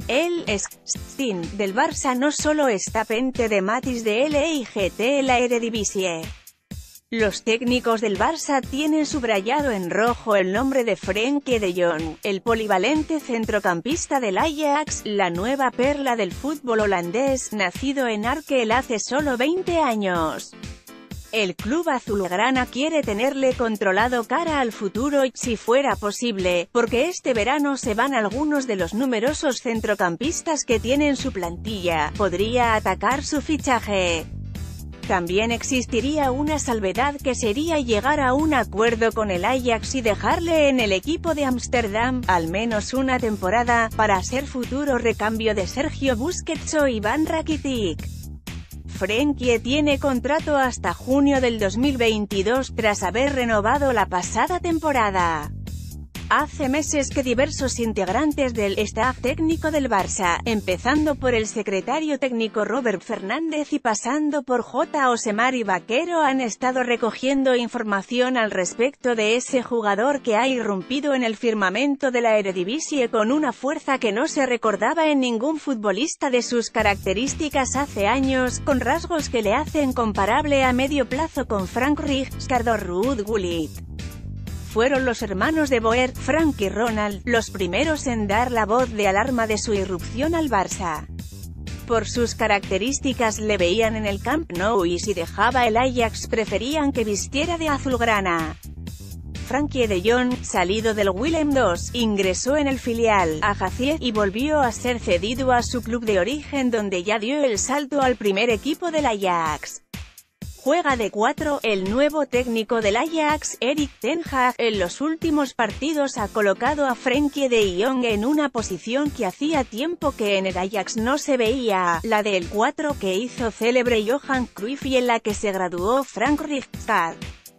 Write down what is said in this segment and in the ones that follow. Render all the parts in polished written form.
El Steen del Barça no solo está pente de Matis de LIGT en la Eredivisie. Los técnicos del Barça tienen subrayado en rojo el nombre de Frenkie de Jong, el polivalente centrocampista del Ajax, la nueva perla del fútbol holandés, nacido en Arkel hace solo 20 años. El club azulgrana quiere tenerle controlado cara al futuro y, si fuera posible, porque este verano se van algunos de los numerosos centrocampistas que tiene en su plantilla, podría atacar su fichaje. También existiría una salvedad que sería llegar a un acuerdo con el Ajax y dejarle en el equipo de Ámsterdam, al menos una temporada, para ser futuro recambio de Sergio Busquets o Iván Rakitic. Frenkie tiene contrato hasta junio del 2022 tras haber renovado la pasada temporada. Hace meses que diversos integrantes del staff técnico del Barça, empezando por el secretario técnico Robert Fernández y pasando por J. Osemar y Vaquero, han estado recogiendo información al respecto de ese jugador que ha irrumpido en el firmamento de la Eredivisie con una fuerza que no se recordaba en ningún futbolista de sus características hace años, con rasgos que le hacen comparable a medio plazo con Frank Rijkaard o Ruud Gullit. Fueron los hermanos de Boer, Frank y Ronald, los primeros en dar la voz de alarma de su irrupción al Barça. Por sus características le veían en el Camp Nou y si dejaba el Ajax preferían que vistiera de azulgrana. Frenkie de Jong, salido del Willem II, ingresó en el filial, Ajaxiet, y volvió a ser cedido a su club de origen donde ya dio el salto al primer equipo del Ajax. Juega de 4, el nuevo técnico del Ajax, Erik ten Hag, en los últimos partidos ha colocado a Frenkie de Jong en una posición que hacía tiempo que en el Ajax no se veía, la del 4 que hizo célebre Johan Cruyff y en la que se graduó Frank Rijkaard.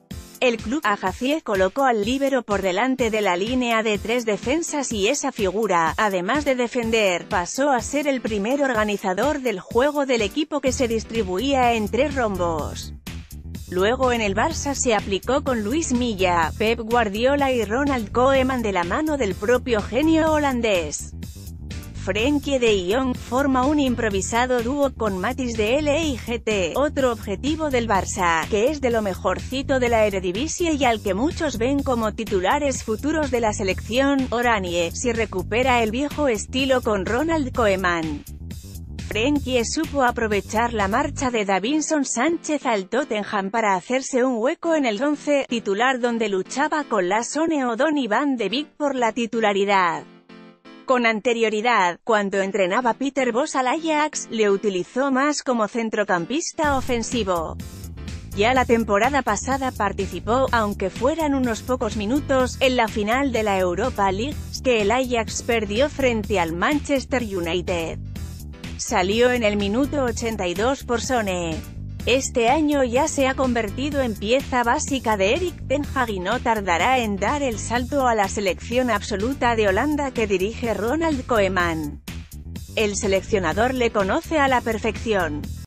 El club Ajaxiet colocó al líbero por delante de la línea de 3 defensas y esa figura, además de defender, pasó a ser el primer organizador del juego del equipo que se distribuía en 3 rombos. Luego en el Barça se aplicó con Luis Milla, Pep Guardiola y Ronald Koeman de la mano del propio genio holandés. Frenkie de Jong forma un improvisado dúo con Matis de LIGT, otro objetivo del Barça, que es de lo mejorcito de la Eredivisie y al que muchos ven como titulares futuros de la selección Oranje, si recupera el viejo estilo con Ronald Koeman. Frenkie supo aprovechar la marcha de Davinson Sánchez al Tottenham para hacerse un hueco en el 11 titular donde luchaba con Lassone o Donny van de Beek por la titularidad. Con anterioridad, cuando entrenaba Peter Bosz al Ajax, le utilizó más como centrocampista ofensivo. Ya la temporada pasada participó, aunque fueran unos pocos minutos, en la final de la Europa League, que el Ajax perdió frente al Manchester United. Salió en el minuto 82 por Sone. Este año ya se ha convertido en pieza básica de Erik ten Hag y no tardará en dar el salto a la selección absoluta de Holanda que dirige Ronald Koeman. El seleccionador le conoce a la perfección.